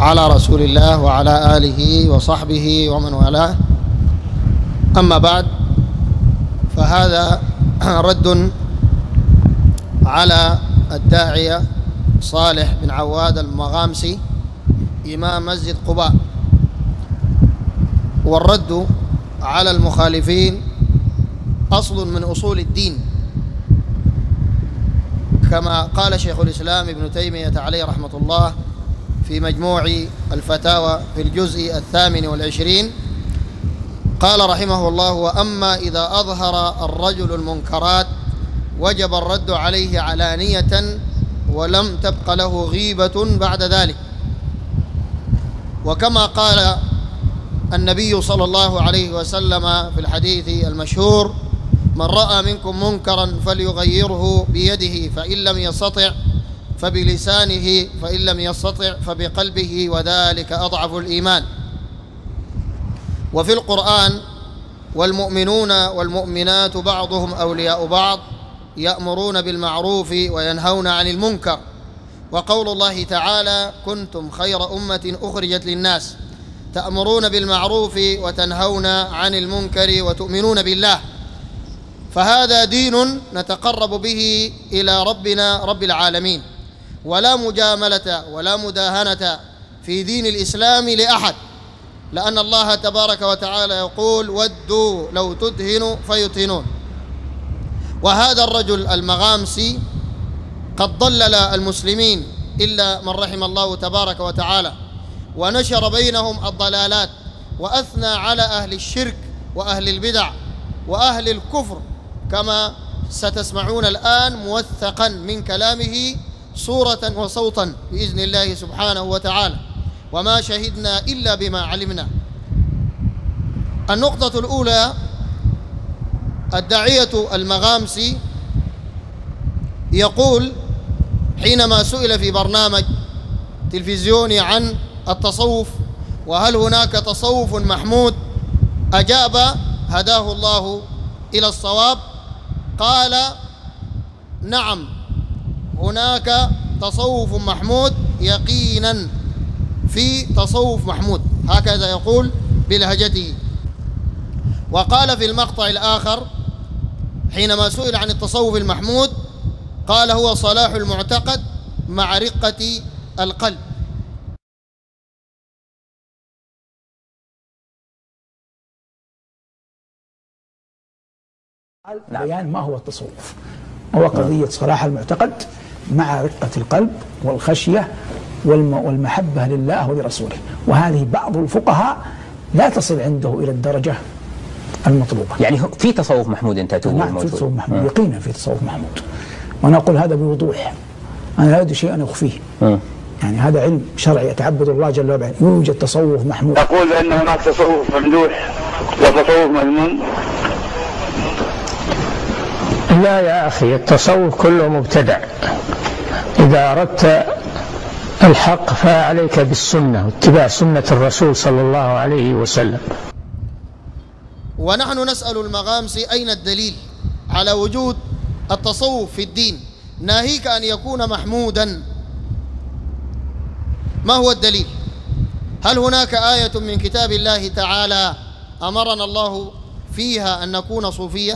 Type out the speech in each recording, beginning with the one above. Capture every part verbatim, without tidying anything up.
على رسول الله وعلى آله وصحبه ومن والاه. أما بعد، فهذا رد على الداعية صالح بن عواد المغامسي إمام مسجد قباء، والرد على المخالفين أصل من أصول الدين، كما قال شيخ الإسلام ابن تيمية عليه رحمة الله في مجموع الفتاوى في الجزء الثامن والعشرين، قال رحمه الله: وأما إذا أظهر الرجل المنكرات وجب الرد عليه علانية ولم تبق له غيبة بعد ذلك. وكما قال النبي صلى الله عليه وسلم في الحديث المشهور: من رأى منكم منكرا فليغيره بيده، فإن لم يستطع فبلسانه، فإن لم يستطع فبقلبه، وذلك أضعف الإيمان. وفي القرآن: والمؤمنون والمؤمنات بعضهم أولياء بعض يأمرون بالمعروف وينهون عن المنكر. وقول الله تعالى: كنتم خير أمة أخرجت للناس تأمرون بالمعروف وتنهون عن المنكر وتؤمنون بالله. فهذا دين نتقرب به إلى ربنا رب العالمين، ولا مجاملة ولا مداهنة في دين الإسلام لأحد، لأن الله تبارك وتعالى يقول: ودوا لو تدهنوا فيدهنون. وهذا الرجل المغامسي قد ضلل المسلمين إلا من رحم الله تبارك وتعالى، ونشر بينهم الضلالات، وأثنى على أهل الشرك وأهل البدع وأهل الكفر، كما ستسمعون الآن موثقا من كلامه صورة وصوتا بإذن الله سبحانه وتعالى. وما شهدنا إلا بما علمنا. النقطة الأولى: الداعية المغامسي يقول حينما سئل في برنامج تلفزيوني عن التصوف وهل هناك تصوف محمود، أجاب هداه الله إلى الصواب، قال: نعم، هناك تصوف محمود يقينا، في تصوف محمود، هكذا يقول بلهجته. وقال في المقطع الآخر حينما سئل عن التصوف المحمود قال: هو صلاح المعتقد مع رقة القلب. بيان ما هو التصوف، هو قضية صلاح المعتقد مع رقة القلب والخشية والمحبة لله ولرسوله. وهذه بعض الفقهاء لا تصل عنده إلى الدرجة المطلوبة. يعني في تصوف محمود أنت تقول؟ نعم، في تصوف محمود، يقينا في تصوف محمود، وأنا أقول هذا بوضوح، أنا لا أريد شيئا أخفيه. م. يعني هذا علم شرعي يتعبد الله جل وعلا، يوجد تصوف محمود. تقول بأن هناك تصوف ممدوح وتصوف مذموم؟ لا يا أخي، التصوف كله مبتدع. إذا أردت الحق فعليك بالسنة واتباع سنة الرسول صلى الله عليه وسلم. ونحن نسأل المغامسي: أين الدليل على وجود التصوف في الدين، ناهيك أن يكون محمودا؟ ما هو الدليل؟ هل هناك آية من كتاب الله تعالى أمرنا الله فيها أن نكون صوفية؟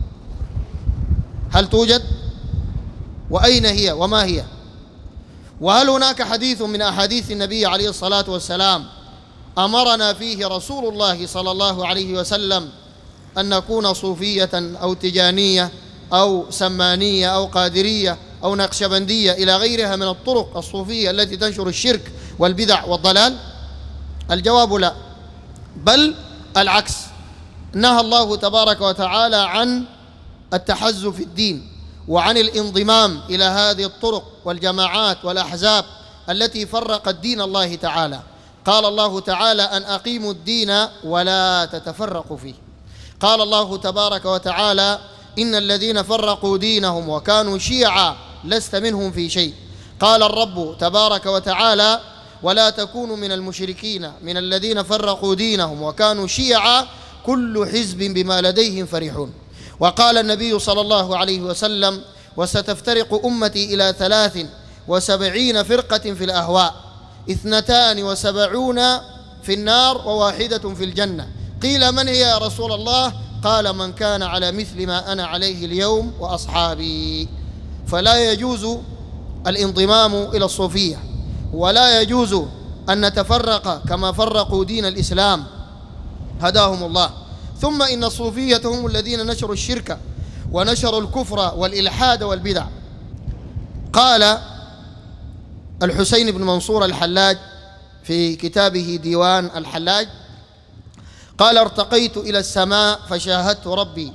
هل توجد؟ وأين هي وما هي؟ وهل هناك حديث من أحاديث النبي عليه الصلاة والسلام أمرنا فيه رسول الله صلى الله عليه وسلم أن نكون صوفية أو تجانية أو سمانية أو قادرية أو نقشبندية إلى غيرها من الطرق الصوفية التي تنشر الشرك والبدع والضلال؟ الجواب لا، بل العكس. نهى الله تبارك وتعالى عن التحزب في الدين وعن الانضمام إلى هذه الطرق والجماعات والأحزاب التي فرقت دين الله تعالى. قال الله تعالى: أن أقيموا الدين ولا تتفرقوا فيه. قال الله تبارك وتعالى: إن الذين فرقوا دينهم وكانوا شيعا لست منهم في شيء. قال الرب تبارك وتعالى: ولا تكونوا من المشركين من الذين فرقوا دينهم وكانوا شيعا كل حزب بما لديهم فرحون. وقال النبي صلى الله عليه وسلم: وستفترق أمتي إلى ثلاث وسبعين فرقة في الأهواء، اثنتان وسبعون في النار وواحدة في الجنة. قيل من هي يا رسول الله؟ قال من كان على مثل ما أنا عليه اليوم وأصحابي. فلا يجوز الانضمام إلى الصوفية، ولا يجوز أن نتفرق كما فرقوا دين الإسلام هداهم الله. ثم إن الصوفية هم الذين نشروا الشرك ونشروا الكفر والإلحاد والبدع. قال الحسين بن منصور الحلاج في كتابه ديوان الحلاج، قال ارتقيت إلى السماء فشاهدت ربي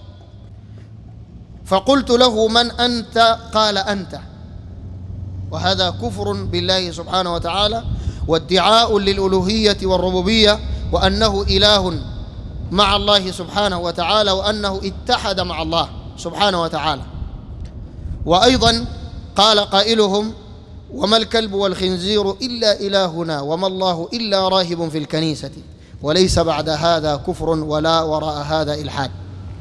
فقلت له من أنت؟ قال أنت. وهذا كفر بالله سبحانه وتعالى وادعاء للألوهية والربوبية، وأنه إله مع الله سبحانه وتعالى، وأنه اتحد مع الله سبحانه وتعالى. وأيضا قال قائلهم وما الكلب والخنزير إلا إلهنا وما الله إلا راهب في الكنيسة وليس بعد هذا كفر ولا وراء هذا إلحاد.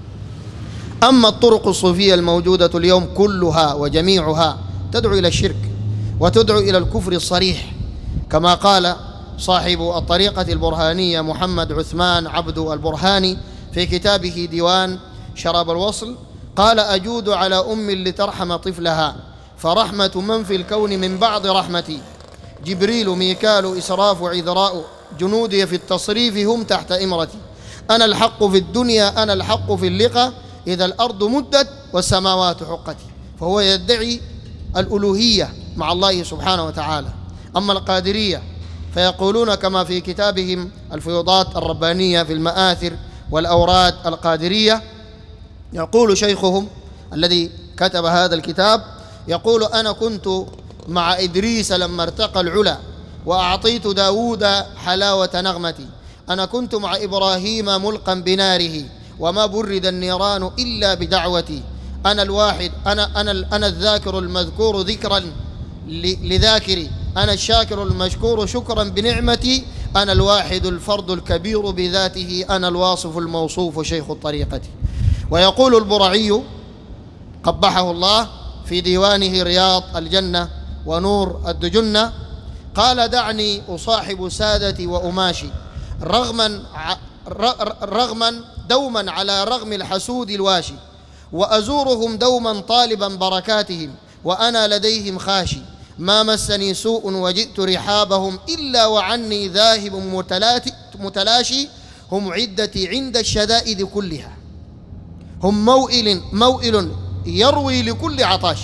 أما الطرق الصوفية الموجودة اليوم كلها وجميعها تدعو إلى الشرك وتدعو إلى الكفر الصريح، كما قال صاحب الطريقة البرهانية محمد عثمان عبد البرهاني في كتابه ديوان شراب الوصل، قال أجود على أم لترحم طفلها فرحمة من في الكون من بعض رحمتي جبريل ميكال إسراف عذراء جنودي في التصريف هم تحت إمرتي أنا الحق في الدنيا أنا الحق في اللقاء إذا الأرض مدت والسماوات حقتي. فهو يدعي الألوهية مع الله سبحانه وتعالى. أما القادرية فيقولون كما في كتابهم الفيوضات الربانية في المآثر والأوراد القادرية، يقول شيخهم الذي كتب هذا الكتاب، يقول أنا كنت مع إدريس لما ارتقى العلا وأعطيت داود حلاوة نغمتي أنا كنت مع إبراهيم ملقا بناره وما برد النيران إلا بدعوتي أنا الواحد أنا, أنا, أنا الذاكر المذكور ذكرا لذاكري أنا الشاكر المشكور شكرا بنعمتي أنا الواحد الفرد الكبير بذاته أنا الواصف الموصوف شيخ الطريقة. ويقول البرعي قبحه الله في ديوانه رياض الجنة ونور الدجنة، قال دعني أصاحب سادتي وأماشي رغما رغما دوما على رغم الحسود الواشي وأزورهم دوما طالبا بركاتهم وأنا لديهم خاشي ما مسني سوء وجئت رحابهم إلا وعني ذاهب متلاشي هم عدتي عند الشدائد كلها هم موئل موئل يروي لكل عطاش.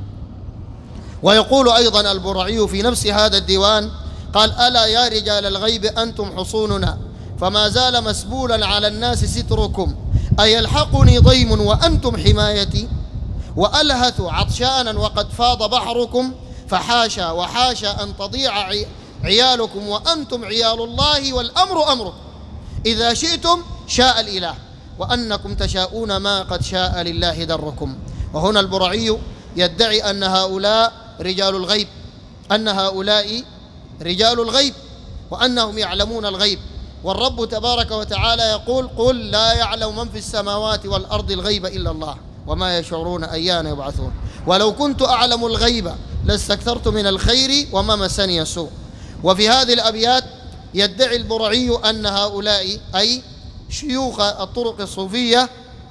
ويقول أيضا البرعي في نفس هذا الديوان قال ألا يا رجال الغيب أنتم حصوننا فما زال مسبولا على الناس ستركم أيلحقني ضيم وأنتم حمايتي وألهث عطشانا وقد فاض بحركم فحاشا وحاشا أن تضيع عيالكم وأنتم عيال الله والأمر أمركم إذا شئتم شاء الإله وأنكم تشاءون ما قد شاء لله دركم. وهنا البرعي يدعي أن هؤلاء رجال الغيب أن هؤلاء رجال الغيب وأنهم يعلمون الغيب، والرب تبارك وتعالى يقول قل لا يعلم من في السماوات والأرض الغيب إلا الله وما يشعرون أيان يبعثون ولو كنت أعلم الغيب لاستكثرت من الخير وما مسني السوء. وفي هذه الأبيات يدعي البرعي أن هؤلاء أي شيوخ الطرق الصوفية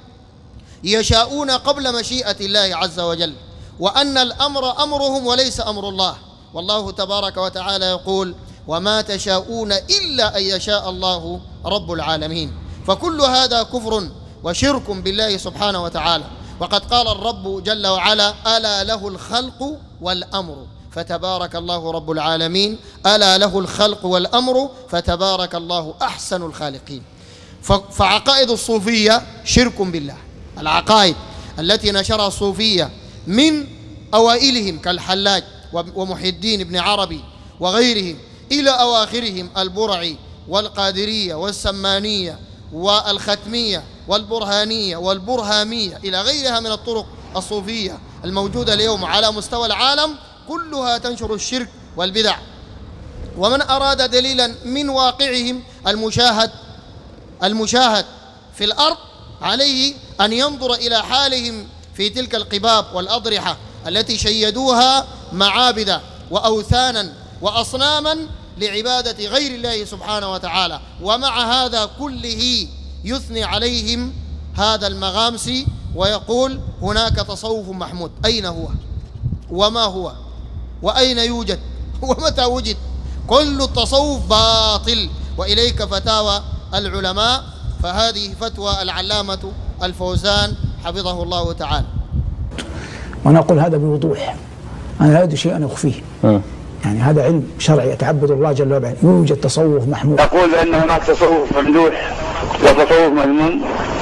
يشاءون قبل مشيئة الله عز وجل، وأن الأمر أمرهم وليس أمر الله، والله تبارك وتعالى يقول وما تشاءون إلا أن يشاء الله رب العالمين. فكل هذا كفر وشرك بالله سبحانه وتعالى. وقد قال الرب جل وعلا ألا له الخلق والأمر فتبارك الله رب العالمين ألا له الخلق والأمر فتبارك الله أحسن الخالقين. فعقائد الصوفية شرك بالله، العقائد التي نشرها الصوفية من أوائلهم كالحلاج ومحي الدين بن عربي وغيرهم إلى أواخرهم البرعي والقادرية والسمانية والختمية والبرهانية والبرهامية إلى غيرها من الطرق الصوفية الموجودة اليوم على مستوى العالم، كلها تنشر الشرك والبدع. ومن أراد دليلا من واقعهم المشاهد المشاهد في الأرض عليه أن ينظر إلى حالهم في تلك القباب والأضرحة التي شيدوها معابد وأوثانا وأصناما لعبادة غير الله سبحانه وتعالى، ومع هذا كله يثني عليهم هذا المغامسي ويقول هناك تصوف محمود. أين هو وما هو وأين يوجد ومتى وجد؟ كل التصوف باطل، وإليك فتاوى العلماء. فهذه فتوى العلامة الفوزان حفظه الله تعالى. وأنا أقول هذا بوضوح، أنا لا أريد شيئا أخفيه، يعني هذا علم شرعي يتعبد الله جل وعلا. يوجد تصوف محمود. تقول بأن هناك تصوف ممدوح وتصوف مذموم؟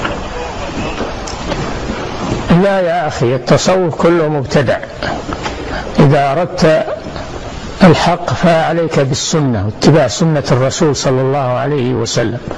لا يا أخي، التصوف كله مبتدع. إذا أردت الحق فعليك بالسنة واتباع سنة الرسول صلى الله عليه وسلم.